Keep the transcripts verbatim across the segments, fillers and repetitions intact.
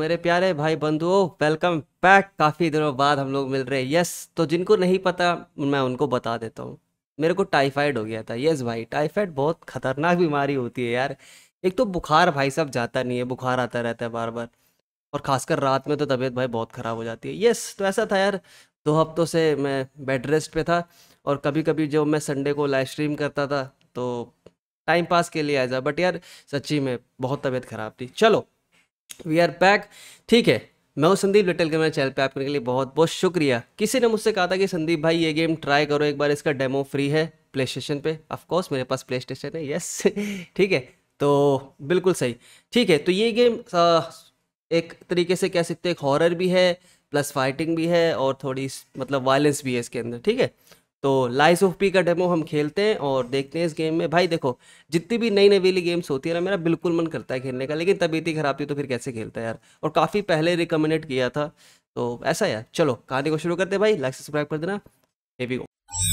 मेरे प्यारे भाई बंधुओं, वेलकम बैक। काफ़ी दिनों बाद हम लोग मिल रहे हैं। यस, तो जिनको नहीं पता मैं उनको बता देता हूँ। मेरे को टाइफाइड हो गया था। यस भाई, टाइफाइड बहुत खतरनाक बीमारी होती है यार। एक तो बुखार भाई साहब जाता नहीं है, बुखार आता रहता है बार बार। और खासकर रात में तो तबीयत भाई बहुत ख़राब हो जाती है। यस, तो ऐसा था यार। दो हफ्तों से मैं बेड रेस्ट पे था। और कभी कभी जो मैं संडे को लाइव स्ट्रीम करता था, तो टाइम पास के लिए ऐसा, बट यार सच्ची में बहुत तबीयत ख़राब थी। चलो, वी आर बैक। ठीक है। मैं हूँ संदीप लिटिल के। मेरे चैनल पे आपके लिए बहुत बहुत शुक्रिया। किसी ने मुझसे कहा था कि संदीप भाई ये गेम ट्राई करो एक बार, इसका डेमो फ्री है प्ले स्टेशन पे। ऑफ कोर्स मेरे पास प्ले स्टेशन है। यस ठीक है। तो बिल्कुल सही। ठीक है, तो ये गेम एक तरीके से कह सकते हैं, एक हॉरर भी है, प्लस फाइटिंग भी है, और थोड़ी स- मतलब वायलेंस भी है इसके अंदर। ठीक है। तो लाइस ऑफ पी का डेमो हम खेलते हैं और देखते हैं इस गेम में। भाई देखो, जितनी भी नई नवीली गेम्स होती है ना, मेरा बिल्कुल मन करता है खेलने का, लेकिन तबीयत ही खराब थी तो फिर कैसे खेलता है यार। और काफ़ी पहले रिकमेंडेड किया था। तो ऐसा यार, चलो कहानी को शुरू करते हैं भाई। लाइक सब्सक्राइब कर देना। Here we go।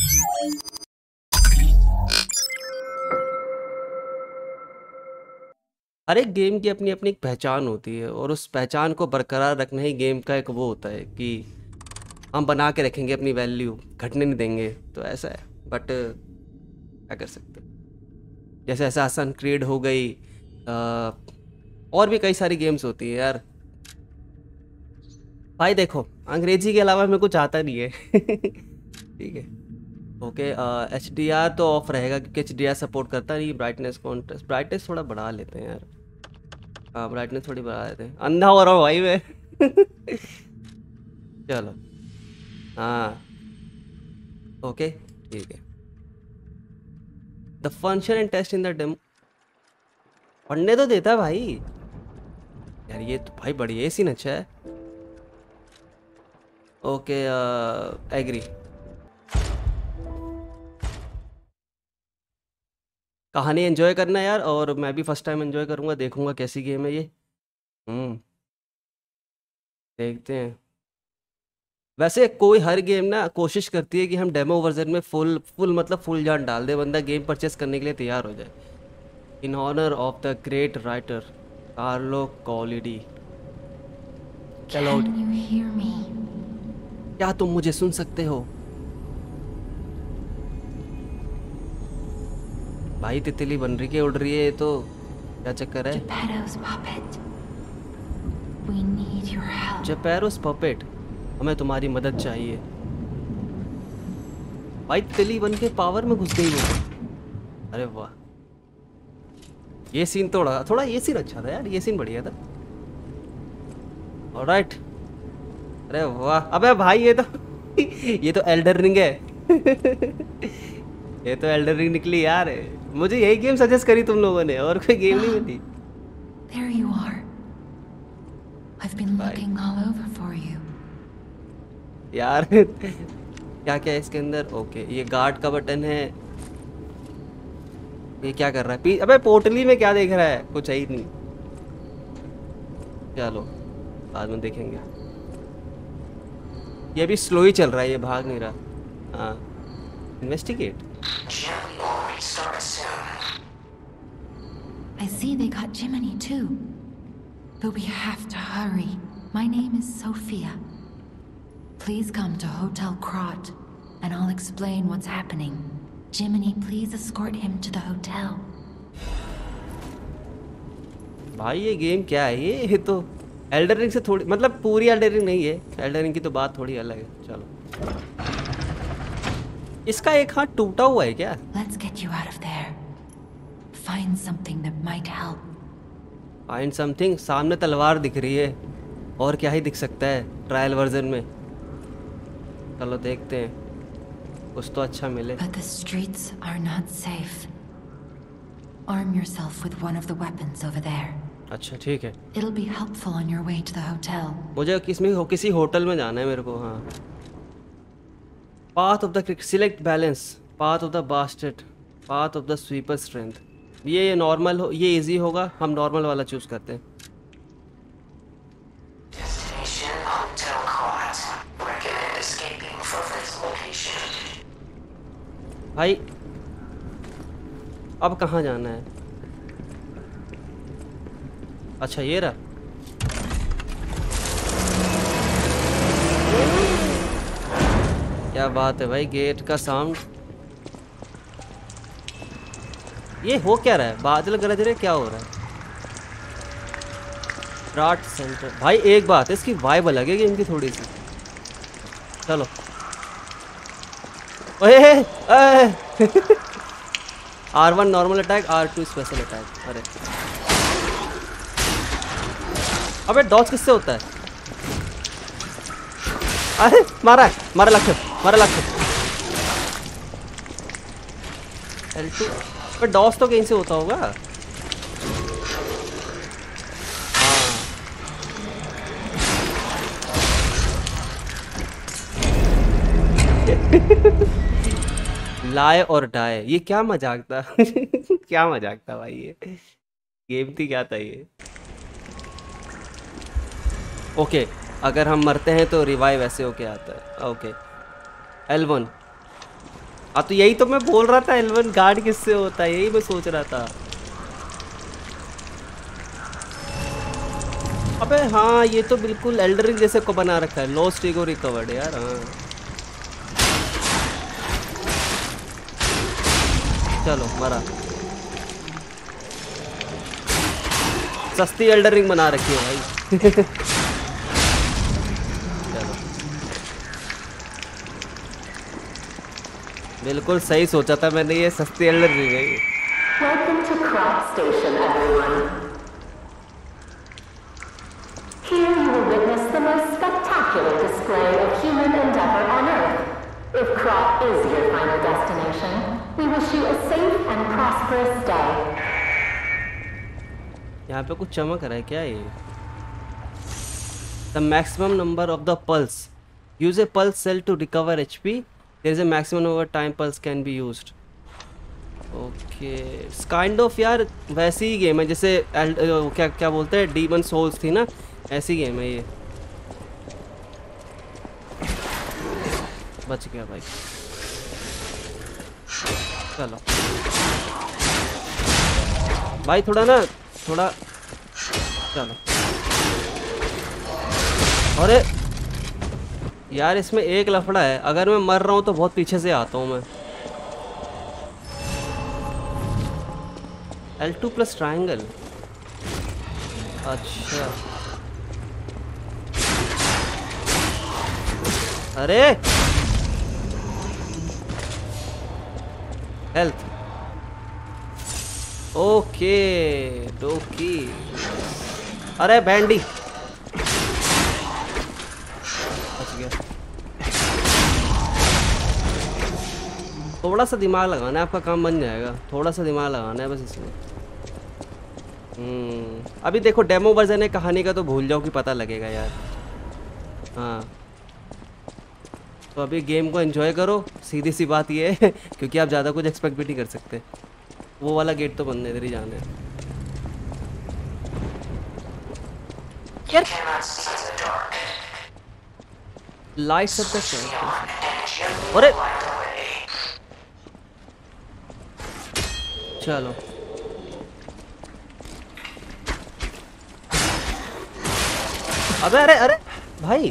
हर एक गेम की अपनी अपनी एक पहचान होती है, और उस पहचान को बरकरार रखना ही गेम का एक वो होता है कि हम बना के रखेंगे अपनी वैल्यू, घटने नहीं देंगे। तो ऐसा है, बट क्या कर सकते हैं। जैसे असैसिन क्रीड हो गई, अ, और भी कई सारी गेम्स होती है यार। भाई देखो, अंग्रेजी के अलावा मेरे कुछ आता नहीं है ठीक है। ओके, एच डी आर तो ऑफ रहेगा क्योंकि एच डी आर सपोर्ट करता नहीं। ब्राइटनेस कॉन्ट्रास्ट, ब्राइटनेस थोड़ा बढ़ा लेते हैं यार। हाँ, ब्राइटनेस थोड़ी बढ़ा देते हैं। अंधा हो रहा हूँ भाई मैं चलो। हाँ। ओके, ठीक है। The function and test in the demo. पढ़ने तो देता है भाई। यार ये तो भाई बढ़िया, ये सीन अच्छा है। Okay, agree. कहानी एंजॉय करना यार, और मैं भी फर्स्ट टाइम एंजॉय करूंगा, देखूंगा कैसी गेम है ये। हम्म। देखते हैं। वैसे कोई हर गेम ना कोशिश करती है कि हम डेमो वर्जन में फुल फुल मतलब फुल जान डाल दे, बंदा गेम परचेस करने के लिए तैयार हो जाए। In honour of the great writer Carlo Collodi. Can you hear me? क्या तुम मुझे सुन सकते हो? भाई तितली बन रही के उड़ रही है ये तो, क्या चक्कर है? Geppetto's puppet. We need your help. Geppetto's puppet, हमें तुम्हारी मदद चाहिए। भाई तितली बन के पावर में घुस गई वो। अरे वाह, ये सीन थोड़ा थोड़ा ये सीन अच्छा था यार, ये सीन बढ़िया था। ऑलराइट। अरे वाह, अबे भाई ये तो ये तो एल्डर रिंग है ये तो एल्डर रिंग निकली यार। मुझे यही गेम सजेस्ट करी तुम लोगों ने, और कोई गेम नहीं मिली। There you are. I've been भाई looking all over for you. यार क्या क्या है इसके अंदर? ओके, ये गार्ड का बटन है। ये क्या कर रहा है? पी अबे पोटली में क्या देख रहा है? कुछ है ही नहीं। चलो बाद में देखेंगे। ये भी स्लो ही चल रहा है, ये भाग नहीं रहा। हाँ, investigate. I see they got Jiminy too. But we have to hurry. My name is Sophia. Please come to Hotel Krot, and I'll explain what's happening. Jiminy, please escort him to the hotel. भाई ये game क्या है? ये ये तो Elder ring से थोड़ी, मतलब पूरी एल्डर रिंग नहीं है। एल्डर रिंग की तो बात थोड़ी अलग है। चलो, इसका एक हाथ टूटा हुआ है क्या? Let's get you out of there. Find something that might help. Find something, सामने तलवार दिख रही है, और क्या ही दिख सकता है ट्रायल वर्जन में। चलो देखते हैं, कुछ तो अच्छा मिले। But the streets are not safe. Arm yourself with one of the weapons over there. अच्छा ठीक है। It'll be helpful on your way to the hotel. मुझे किसमें हो, किसी होटल में जाना है मेरे को। हाँ, path of the select balance, path of the basted, path of the sweeper strength. ये ये नॉर्मल हो, ये इजी होगा, हम नॉर्मल वाला चूज करते हैं। Destination Hotel Quad. Recommend escaping from this location. भाई अब कहाँ जाना है? अच्छा ये रहा। क्या बात है भाई, गेट का साउंड। ये हो क्या रहा है, बादल गरज रहे, क्या हो रहा है? राट सेंटर भाई, एक बात है, इसकी वाइब अलग है गेम की थोड़ी सी। चलो ओए R one normal attack, R two special attack. अरे अबे डॉज किससे होता है? अरे मारा है, मारा लक्ष्य, मारा लक्ष्य। एल टू पर डॉज तो कहीं से होता होगा। हाँ लाए और डाए, ये क्या मजाक था क्या मजाक था भाई, ये गेम थी क्या था ये? ओके अगर हम मरते हैं तो रिवाइव ऐसे होके आता है। ओके एल वन, हाँ तो यही तो मैं बोल रहा था, एल वन गार्ड किससे होता है, यही मैं सोच रहा था। अबे हाँ ये तो बिल्कुल एल्डरिंग जैसे को बना रखा है, लॉस्ट ईगो रिकवर्ड यार। हाँ चलो मरा, सस्ती एल्डरिंग बना रखी है भाई चलो बिल्कुल सही सोचा था मैंने, ये सस्ती एल्डरिंग है ये। Welcome to Crop Station, everyone. Here you will witness the most spectacular display of human endeavor on Earth. If Crop is your final destination, we wish you a safe and prosperous day. यहाँ पे कुछ चमक रहा है क्या ये? The maximum number of the pulse. Use a pulse cell to recover H P. There is a maximum number of time pulse can be used. Okay kind of यार वैसी ही गेम है जैसे एल, क्या क्या बोलते हैं, डीमन सोल्स थी ना, ऐसी गेम है ये। बच गया भाई, चलो भाई थोड़ा ना थोड़ा, चलो। अरे यार इसमें एक लफड़ा है, अगर मैं मर रहा हूँ तो बहुत पीछे से आता हूँ मैं। एल टू प्लस ट्राइंगल, अच्छा अरे हेल्थ, ओके डोकी। अरे बैंडी बच गया। थोड़ा सा दिमाग लगाना है, आपका काम बन जाएगा। थोड़ा सा दिमाग लगाना है बस इसमें। हम्म अभी देखो डेमो वर्जन है कहानी का, तो भूल जाओ कि पता लगेगा यार। हाँ तो अभी गेम को एंजॉय करो, सीधी सी बात ये है क्योंकि आप ज़्यादा कुछ एक्सपेक्ट भी नहीं कर सकते। वो वाला गेट तो बंद इधर ही जाना है यार। लाइट सब तक अरे चलो अबे अरे अरे भाई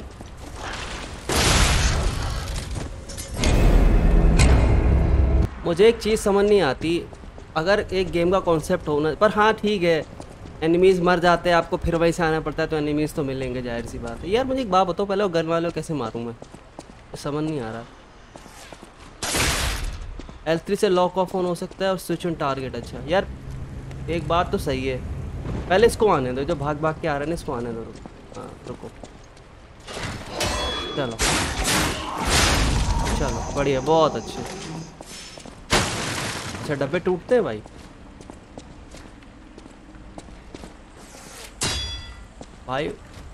मुझे एक चीज़ समझ नहीं आती, अगर एक गेम का कॉन्सेप्ट होना, पर हाँ ठीक है एनिमीज़ मर जाते हैं आपको फिर वहीं से आना पड़ता है, तो एनिमीज़ तो मिलेंगे जाहिर सी बात है। यार मुझे एक बात बताओ पहले, वो गन वाले को कैसे मारूं मैं, समझ नहीं आ रहा। एल थ्री से लॉक ऑफ ऑन हो सकता है और स्विच ऑन टारगेट। अच्छा यार एक बात तो सही है, पहले इसको आने दो, जो भाग भाग के आ रहे हैं इसको आने दो। हाँ रुको, चलो चलो बढ़िया, बहुत अच्छे। अच्छा डब्बे टूटते हैं भाई। भाई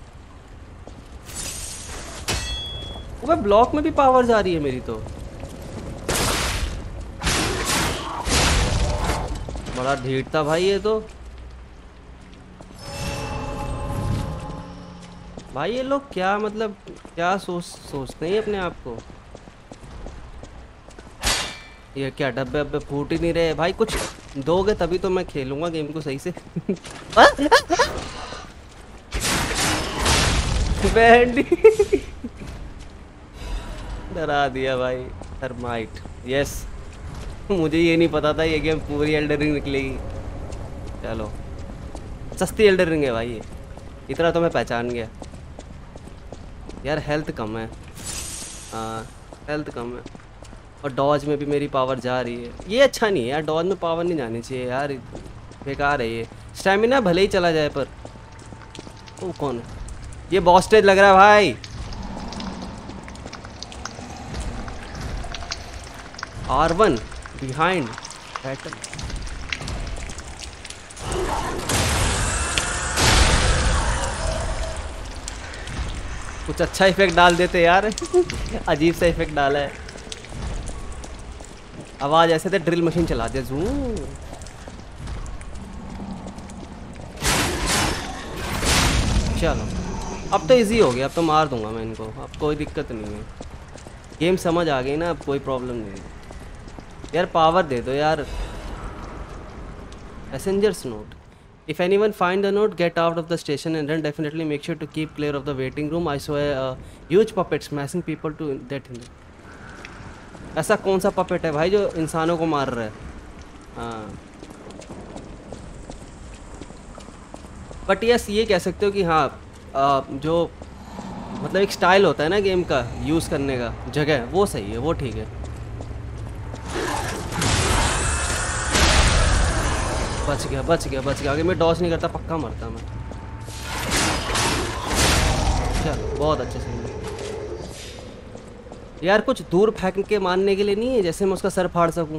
वो ब्लॉक में भी पावर जा रही है मेरी तो। बड़ा ढीठ था भाई ये तो। भाई ये लोग क्या मतलब क्या सोच सोचते हैं अपने आप को। ये क्या डब्बे अब्बे फूट ही नहीं रहे भाई, कुछ दोगे तभी तो मैं खेलूंगा गेम को सही से बैंडी डरा दिया भाई। Thermite, yes. मुझे ये नहीं पता था ये गेम पूरी एल्डर रिंग निकलेगी। चलो, सस्ती एल्डर रिंग है भाई ये, इतना तो मैं पहचान गया। यार हेल्थ कम है, हाँ हेल्थ कम है, और डॉज में भी मेरी पावर जा रही है। ये अच्छा नहीं है यार, डॉज में पावर नहीं जानी चाहिए यार, बेकार है ये। स्टैमिना भले ही चला जाए पर। वो कौन है? ये बॉस स्टेज लग रहा है भाई। R one behind battle. कुछ अच्छा इफेक्ट डाल देते यार। अजीब सा इफेक्ट डाला है, आवाज ऐसे थे ड्रिल मशीन चला दे जू। चलो अब तो इजी हो गया, अब तो मार दूंगा मैं इनको, अब कोई दिक्कत नहीं है। गेम समझ आ गई ना, अब कोई प्रॉब्लम नहीं है। यार पावर दे दो यार। Passengers note, if anyone find the note, get out of the station and then definitely make sure to keep clear of the waiting room. I saw a uh, huge puppet smashing people to that in ऐसा कौन सा puppet है भाई जो इंसानों को मार रहा है? हाँ बट यस ये कह सकते हो कि हाँ आ, जो मतलब एक स्टाइल होता है ना गेम का यूज़ करने का जगह, वो सही है, वो ठीक है। बच गया बच गया बच गया, आगे मैं डॉज नहीं करता, पक्का मरता मैं। चलो बहुत अच्छे से यार, कुछ दूर फेंक के मारने के लिए नहीं है जैसे मैं उसका सर फाड़ सकूं।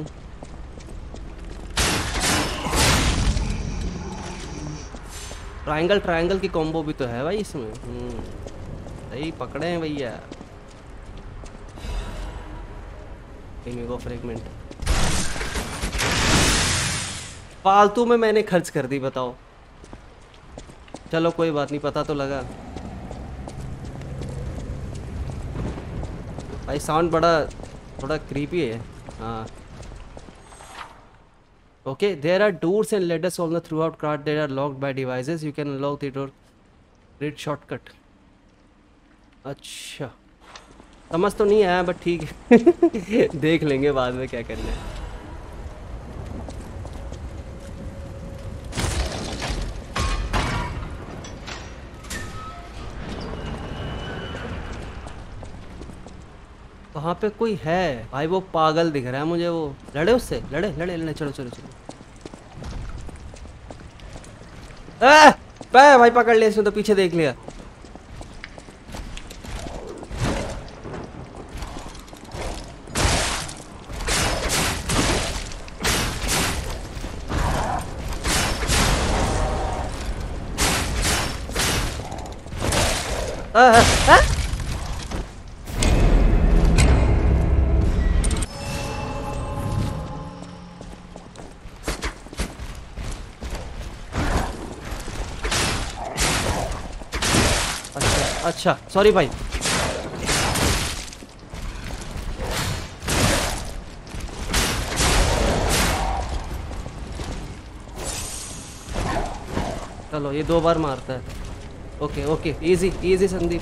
ट्रायंगल ट्रायंगल की कॉम्बो भी तो है भाई इसमें। हम्म सही पकड़े हैं भैया। इमेगो फ्रेगमेंट फालतू में मैंने खर्च कर दी, बताओ। चलो कोई बात नहीं, पता तो लगा भाई। साउंड बड़ा थोड़ा क्रीपी है। हाँ okay, there are doors and ladders on the throughout cart, there are locked by devices, you can unlock the door, read shortcut. अच्छा समझ तो नहीं आया बट ठीक है। देख लेंगे बाद में क्या करना है। वहाँ पे कोई है भाई, वो पागल दिख रहा है मुझे। वो लड़े उससे, लड़े लड़े लड़े, चलो चलो चलो। आ, पे भाई पकड़ लिया इसने तो, पीछे देख लिया। आ, आ, आ? अच्छा सॉरी भाई। चलो ये दो बार मारता है। Okay okay, easy easy Sandeep.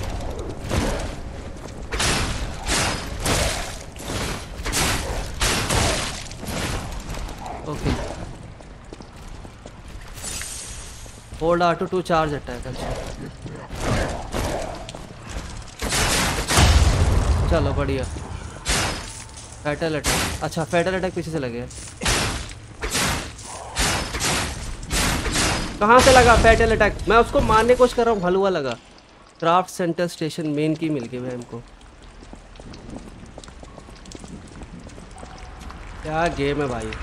Okay hold R two two charge attack. अच्छा चलो बढ़िया। फैटल अटैक, अच्छा फैटल अटैक पीछे से लगे। कहाँ से लगा फैटल अटैक? मैं उसको मारने की कोशिश कर रहा हूँ, हलवा लगा। क्राफ्ट सेंटर स्टेशन मेन की मिल गई भाई हमको। क्या गेम है भाई।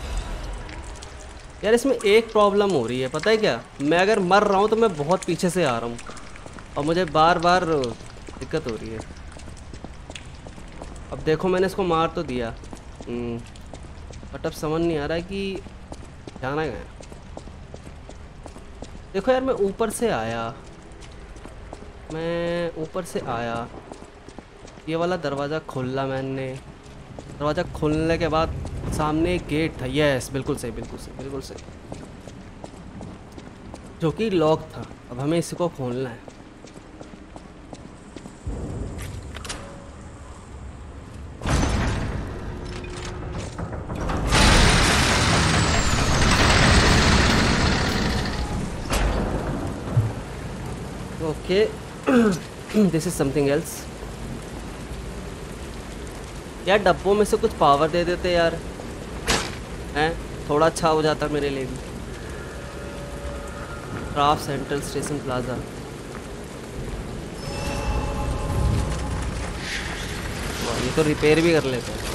यार इसमें एक प्रॉब्लम हो रही है, पता है क्या? मैं अगर मर रहा हूँ तो मैं बहुत पीछे से आ रहा हूँ और मुझे बार बार दिक्कत हो रही है। अब देखो मैंने इसको मार तो दिया, बट अब समझ नहीं आ रहा है कि जाना है। देखो यार मैं ऊपर से आया, मैं ऊपर से आया, ये वाला दरवाज़ा खोला मैंने। दरवाज़ा खोलने के बाद सामने एक गेट था। यस बिल्कुल सही बिल्कुल सही बिल्कुल सही, जो कि लॉक था। अब हमें इसको खोलना है। Okay this is something else. यार डब्बों में से कुछ पावर दे देते यार, हैं थोड़ा अच्छा हो जाता मेरे लिए भी। Craft central station plaza. ये तो रिपेयर भी कर लेते हैं।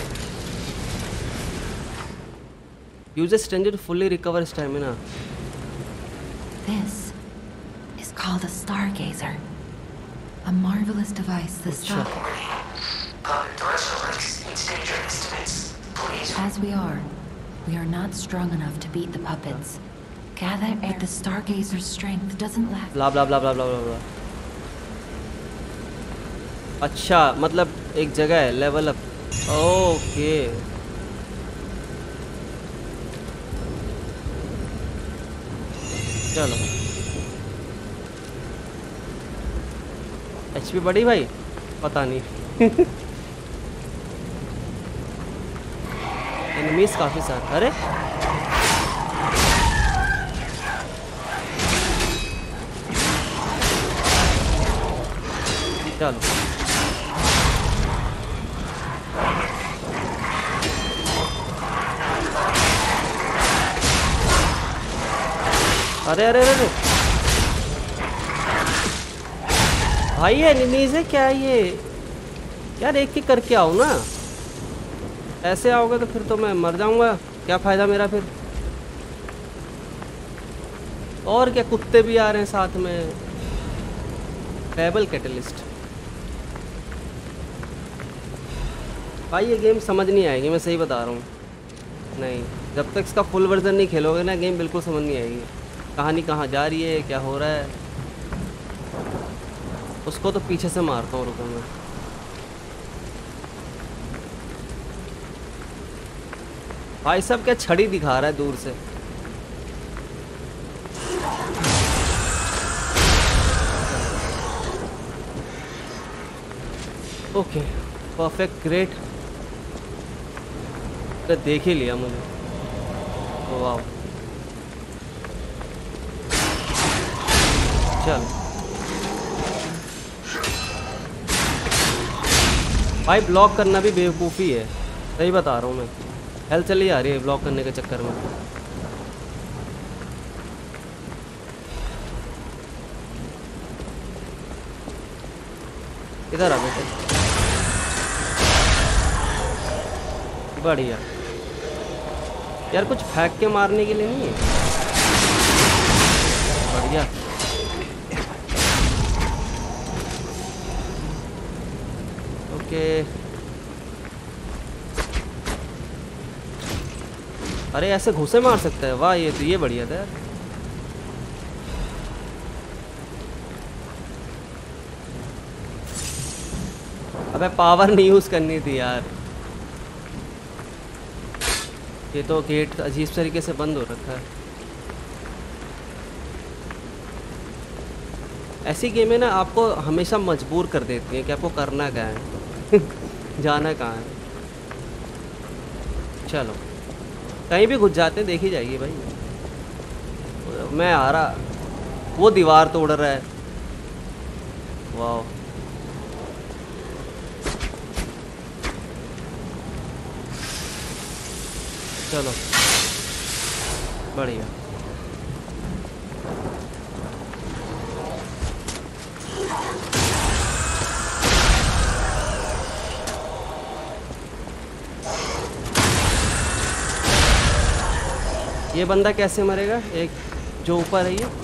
Use a stranger to fully recover stamina. This is called a stargazer. A marvelous device the Sure. star. Puppet threshold exceeds danger estimates. Please. As we are, we are not strong enough to beat the puppets. Gather air. The stargazer's strength doesn't last. Blah blah blah blah blah blah blah. अच्छा मतलब एक जगह है level up. Okay चलो। HP बढ़ी भाई, पता नहीं। एनिमीज काफी सारे। अरे चलो अरे अरे अरे भाई ये एनिमीज है क्या ये? यार एक एक करके आओ ना, ऐसे आओगे तो फिर तो मैं मर जाऊंगा, क्या फायदा मेरा फिर। और क्या कुत्ते भी आ रहे हैं साथ में। Pebble catalyst. भाई ये गेम समझ नहीं आएगी, मैं सही बता रहा हूँ। नहीं जब तक इसका फुल वर्जन नहीं खेलोगे ना, गेम बिल्कुल समझ नहीं आएगी। कहानी कहाँ जा रही है, क्या हो रहा है। उसको तो पीछे से मारता हूँ, रुको मैं। भाई सब क्या छड़ी दिखा रहा है दूर से। Okay perfect great. तो देख ही लिया मुझे। वाह चल भाई ब्लॉक करना भी बेवकूफ़ी है, सही बता रहा हूँ मैं। हेल्थ चली आ रही है ब्लॉक करने के चक्कर में। इधर आ बेटे, बढ़िया। यार कुछ फेंक के मारने के लिए नहीं है, बढ़िया। ओके अरे ऐसे घुसे मार सकता है, वाह ये तो ये बढ़िया था यार। अबे पावर नहीं यूज करनी थी यार। ये तो गेट अजीब तरीके से बंद हो रखा है। ऐसी गेमें ना आपको हमेशा मजबूर कर देती हैं कि आपको करना क्या है। जाना कहाँ है। चलो कहीं भी घुस जाते हैं, देखी जाएगी भाई। मैं आ रहा, वो दीवार तोड़ रहा है। वाह चलो बढ़िया। ये बंदा कैसे मरेगा? एक जो ऊपर है ये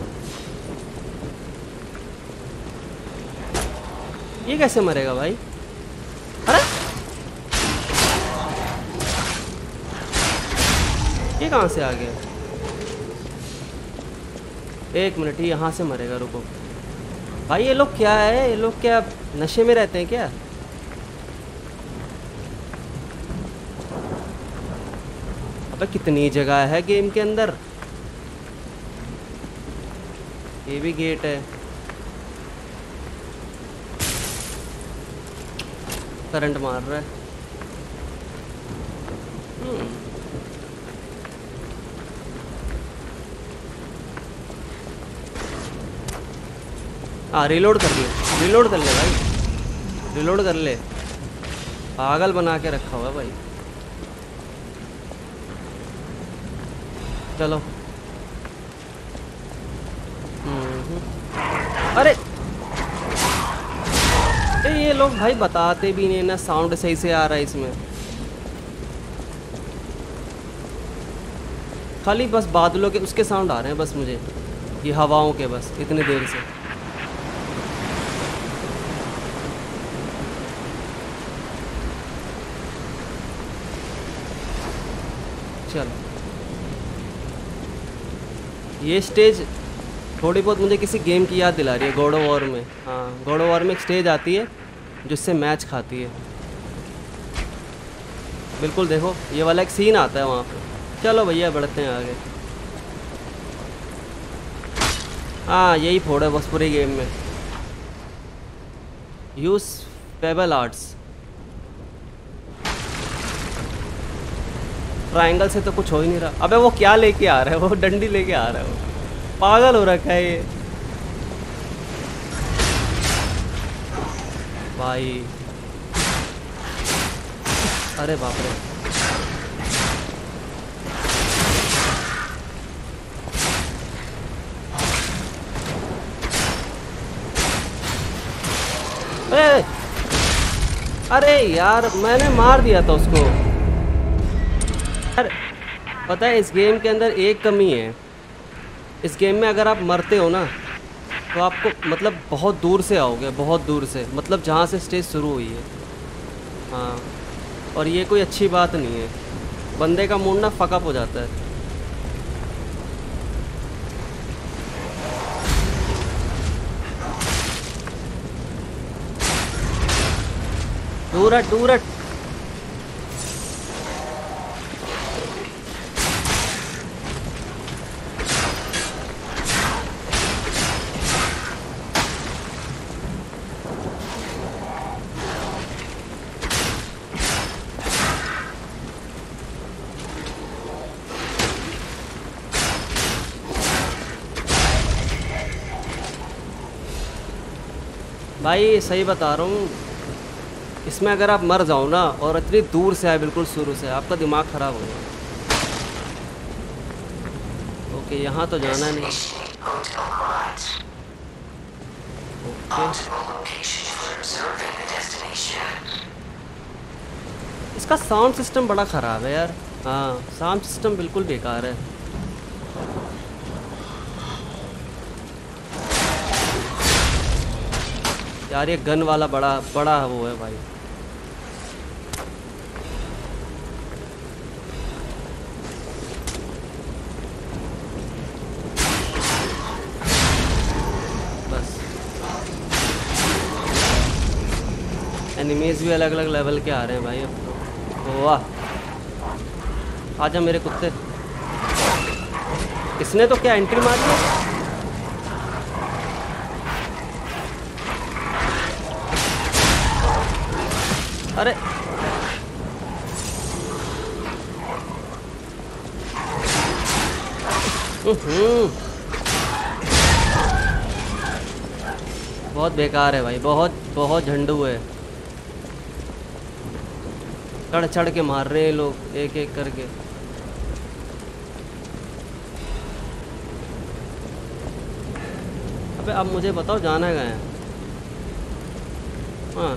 ये कैसे मरेगा भाई? अरे ये कहाँ से आ गया? एक मिनट, ये यहाँ से मरेगा, रुको भाई। ये लोग क्या है, ये लोग क्या नशे में रहते हैं क्या? अबे कितनी जगह है गेम के अंदर। ये भी गेट है। करंट मार रहा है। हम्म हाँ रिलोड कर ले, रिलोड कर ले भाई, रिलोड कर ले। पागल बना के रखा हुआ है भाई। चलो। हम्म। अरे ए, ये लोग भाई बताते भी नहीं ना, साउंड सही से आ रहा है इसमें, खाली बस बादलों के उसके साउंड आ रहे हैं बस मुझे, ये हवाओं के, बस इतनी देर से। चलो ये स्टेज थोड़ी बहुत मुझे किसी गेम की याद दिला रही है, गॉड ऑफ वॉर में। हाँ गॉड ऑफ वॉर में एक स्टेज आती है जिससे मैच खाती है, बिल्कुल देखो ये वाला एक सीन आता है वहाँ पे। चलो भैया बढ़ते हैं आगे। हाँ यही फोड़ है बस पूरी गेम में। यूज पेबल आर्ट्स, ट्रायंगल से तो कुछ हो ही नहीं रहा। अबे वो क्या लेके आ रहा है, वो डंडी लेके आ रहा है, वो पागल हो रखा है ये भाई। अरे बाप रे, अरे अरे यार मैंने मार दिया था उसको यार। पता है इस गेम के अंदर एक कमी है, इस गेम में अगर आप मरते हो ना तो आपको मतलब बहुत दूर से आओगे, बहुत दूर से, मतलब जहाँ से स्टेज शुरू हुई है। हाँ और ये कोई अच्छी बात नहीं है, बंदे का मूड ना फकअप हो जाता है। दूर हट, दूर हट। भाई सही बता रहा हूँ, इसमें अगर आप मर जाओ ना और इतनी दूर से आए बिल्कुल शुरू से, आपका दिमाग खराब हो जाए। ओके यहाँ तो जाना नहीं। ओके इसका साउंड सिस्टम बड़ा ख़राब है यार। हाँ साउंड सिस्टम बिल्कुल बेकार है। यार ये गन वाला बड़ा बड़ा वो है भाई। बस एनिमीज भी अलग अलग लेवल के आ रहे हैं भाई अब तो। वाह आजा मेरे कुत्ते। इसने तो क्या एंट्री मारी है। अरे बहुत बेकार है भाई, बहुत बहुत झंडू है। चढ़ चढ़ के मार रहे हैं लोग एक एक करके। अबे अब मुझे बताओ जाना है कहाँ? हाँ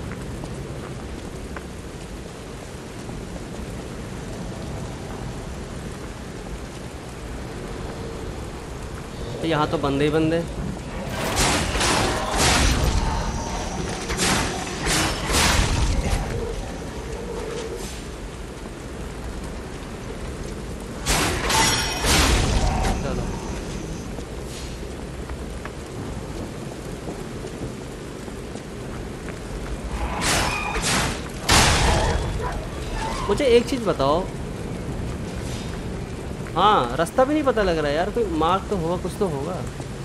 यहाँ तो बंदे ही बंदे। चलो मुझे एक चीज़ बताओ। हाँ रास्ता भी नहीं पता लग रहा है यार, कोई मार्ग तो होगा, कुछ तो होगा।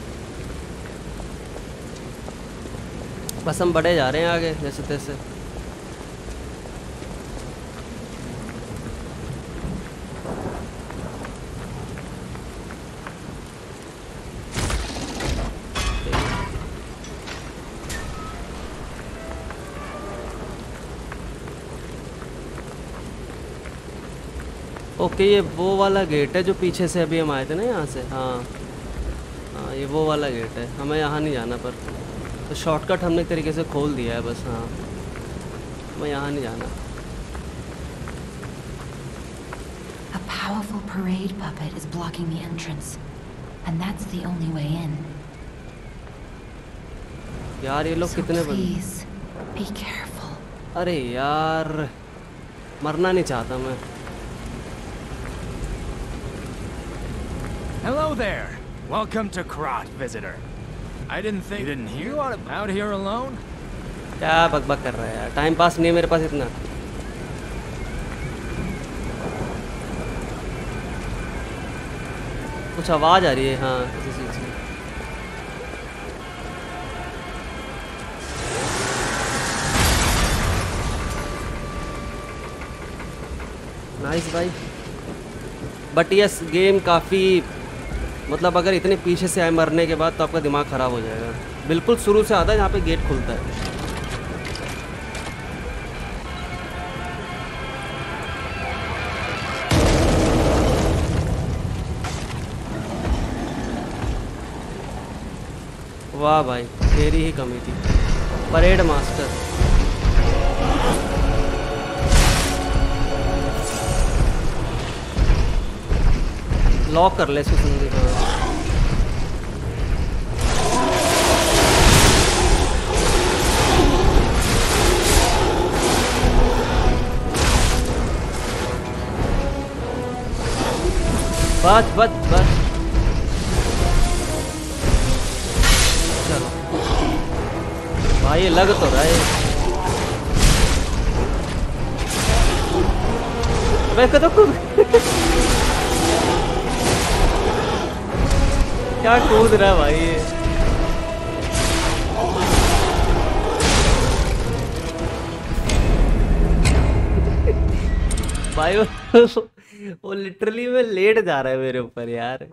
बस हम बढ़े जा रहे हैं आगे जैसे तैसे। ओके, ये वो वाला गेट है जो पीछे से अभी हम आए थे ना, यहाँ से। हाँ हाँ, ये वो वाला गेट है, हमें यहाँ नहीं जाना, पर तो शॉर्टकट हमने एक तरीके से खोल दिया है बस। हाँ, हमें यहाँ नहीं जाना। A powerful parade puppet is blocking the entrance, and that's the only way in. यार ये लोग So कितने बंद। please, be careful. अरे यार, मरना नहीं चाहता मैं। Hello there. Welcome to Krot, visitor. I didn't think you didn't hear. You ought to out here alone. क्या बकबक कर रहा है यार, टाइम पास नहीं है मेरे पास इतना। कुछ आवाज आ रही है, हाँ किसी चीज की। नाइस भाई। बट यस, गेम काफ़ी, मतलब अगर इतने पीछे से आए मरने के बाद तो आपका दिमाग ख़राब हो जाएगा। बिल्कुल शुरू से आता है जहाँ पे गेट खुलता है। वाह भाई, तेरी ही कमी थी परेड मास्टर। लॉक कर ले इसको सुनने का। बस बस बस, चलो भाई, ये लग तो रहा है। वैसे तो कुछ क्या कूद रहा है भाई ये। भाई वो, वो लिटरली में लेट जा रहा है मेरे ऊपर यार।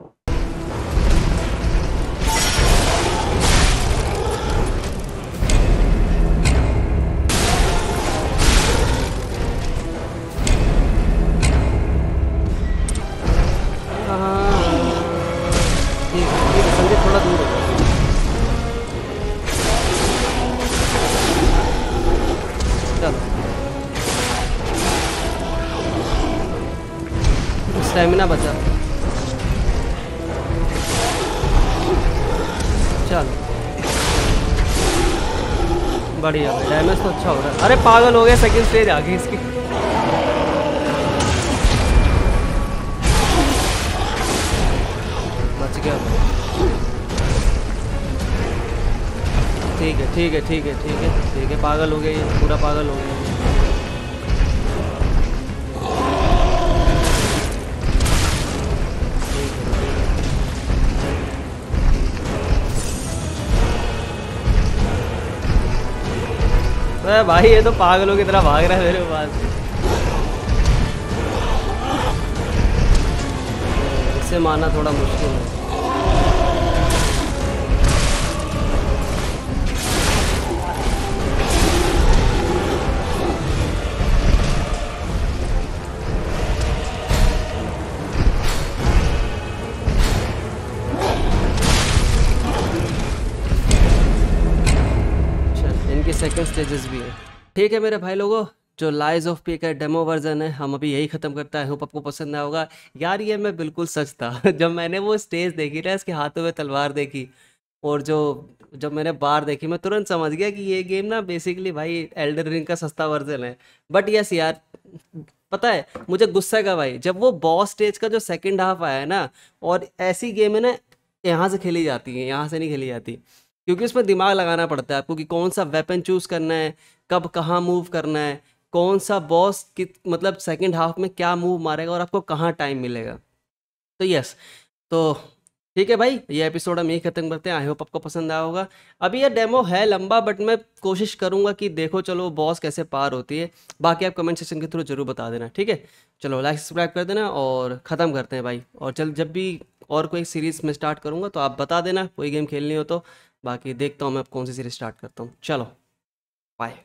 थोड़ा दूर हो जाओ। चलो, स्टैमिना बचा। चलो बढ़िया, डैमेज तो अच्छा हो रहा है। अरे पागल हो गया, सेकंड स्टेज आ गई इसकी। बच गया। ठीक है ठीक है ठीक है ठीक है ठीक है, पागल हो गया ये, पूरा पागल हो गया। अरे भाई, ये तो पागलों की तरह भाग रहा है मेरे पास। इससे मारना थोड़ा मुश्किल है। सेकंड स्टेजेस भी है। ठीक है मेरे भाई लोगों, जो लाइज ऑफ पी का डेमो वर्जन है हम अभी यही ख़त्म करता है। होप आपको पसंद आया होगा यार। ये मैं बिल्कुल सच था जब मैंने वो स्टेज देखी ना, इसके हाथों में तलवार देखी, और जो जब मैंने बार देखी, मैं तुरंत समझ गया कि ये गेम ना बेसिकली भाई एल्डर रिंग का सस्ता वर्जन है। बट यस यार, पता है मुझे गुस्सा का भाई, जब वो बॉस स्टेज का जो सेकंड हाफ आया ना, और ऐसी गेम है ना यहाँ से खेली जाती है, यहाँ से नहीं खेली जाती, क्योंकि उसमें दिमाग लगाना पड़ता है आपको कि कौन सा वेपन चूज करना है, कब कहाँ मूव करना है, कौन सा बॉस कि मतलब सेकंड हाफ में क्या मूव मारेगा और आपको कहाँ टाइम मिलेगा। तो यस, तो ठीक है भाई, ये एपिसोड हम यही खत्म करते हैं। आई होप आपको पसंद आया होगा। अभी ये डेमो है लंबा, बट मैं कोशिश करूंगा कि देखो चलो बॉस कैसे पार होती है। बाकी आप कमेंट सेक्शन के थ्रू जरूर बता देना, ठीक है। चलो लाइक सब्सक्राइब कर देना और ख़त्म करते हैं भाई। और चल जब भी और कोई सीरीज़ में स्टार्ट करूँगा तो आप बता देना, कोई गेम खेलनी हो तो। बाकी देखता हूँ मैं अब कौन सी सीरीज स्टार्ट करता हूँ। चलो बाय।